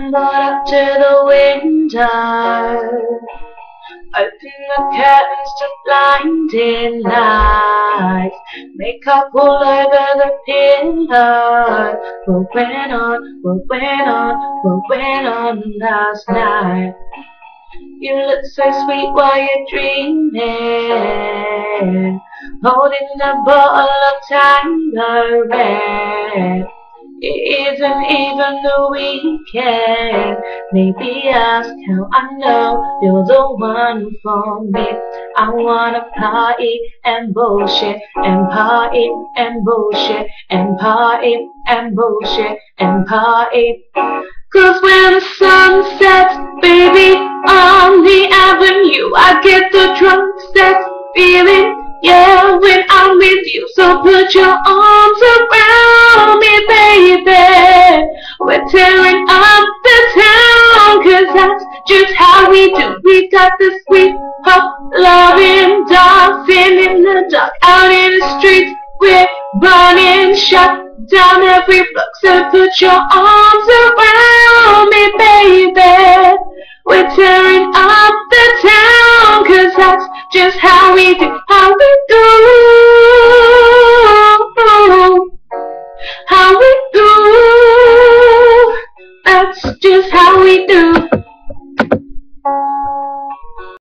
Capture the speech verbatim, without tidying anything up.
But up to the window, open the curtains to blinding lights. Makeup all over the pillow. What went on, what went on, what went on last night? You look so sweet while you're dreaming, holding a bottle of Tango Red. It isn't even the weekend. Maybe ask how I know you're the one for me. I wanna party and bullshit and party and bullshit and party and bullshit and party. Cause when the sun sets, baby, on the avenue, I get the drunk sex feeling. Yeah, when I'm with you, so put your arms around me, baby. We're tearing up the town, cause that's just how we do. We got the sweet pop loving, dancing in the dark, out in the streets. We're running, shut down every block, so put your arms around me, baby. We're tearing up the town, cause that's just how we do.